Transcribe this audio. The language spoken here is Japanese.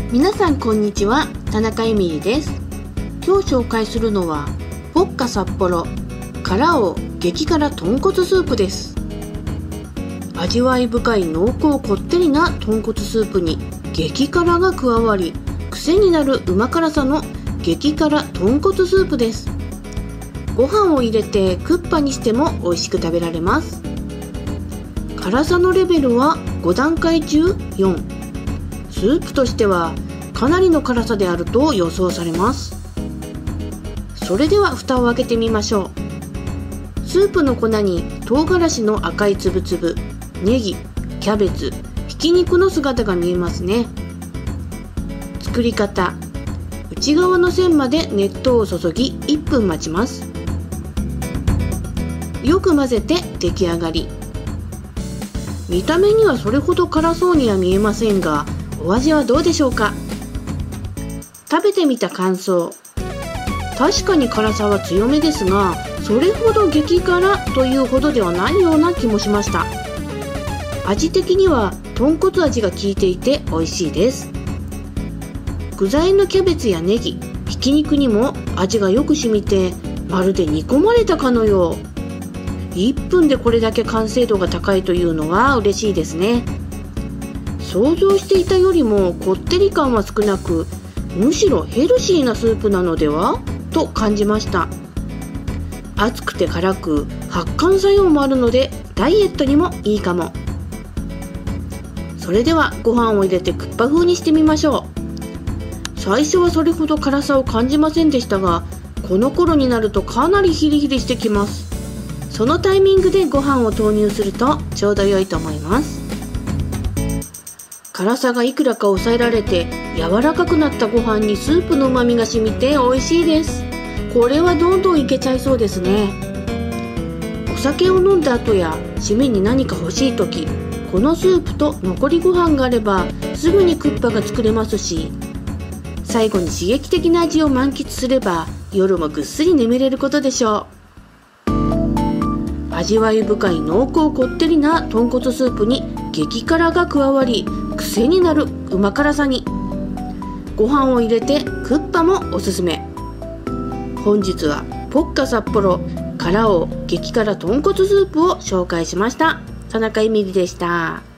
皆さんこんにちは、田中恵美里です。今日紹介するのはポッカ札幌辛王激辛豚骨スープです。味わい深い濃厚こってりな豚骨スープに激辛が加わり、癖になるうま辛さの激辛豚骨スープです。ご飯を入れてクッパにしても美味しく食べられます。辛さのレベルは5段階中4。スープとしてはかなりの辛さであると予想されます。それでは蓋を開けてみましょう。スープの粉に唐辛子の赤いつぶつぶ、ネギ、キャベツ、ひき肉の姿が見えますね。作り方、内側の線まで熱湯を注ぎ1分待ちます。よく混ぜて出来上がり。見た目にはそれほど辛そうには見えませんが、お味はどうでしょうか。食べてみた感想。確かに辛さは強めですが、それほど激辛というほどではないような気もしました。味的には豚骨味が効いていて美味しいです。具材のキャベツやネギ、ひき肉にも味がよく染みて、まるで煮込まれたかのよう。1分でこれだけ完成度が高いというのは嬉しいですね。想像していたよりもこってり感は少なく、むしろヘルシーなスープなのではと感じました。熱くて辛く発汗作用もあるのでダイエットにもいいかも。それではご飯を入れてクッパ風にしてみましょう。最初はそれほど辛さを感じませんでしたが、この頃になるとかなりヒリヒリしてきます。そのタイミングでご飯を投入するとちょうど良いと思います。辛さがいくらか抑えられて柔らかくなったご飯にスープの旨味が染みて美味しいです。これはどんどんいけちゃいそうですね。お酒を飲んだ後や締めに何か欲しい時、このスープと残りご飯があればすぐにクッパが作れますし、最後に刺激的な味を満喫すれば夜もぐっすり眠れることでしょう。味わい深い濃厚こってりな豚骨スープに激辛が加わり、癖になるうま辛さにご飯を入れてクッパもおすすめ。本日はポッカ札幌辛王激辛豚骨スープを紹介しました。田中恵美里でした。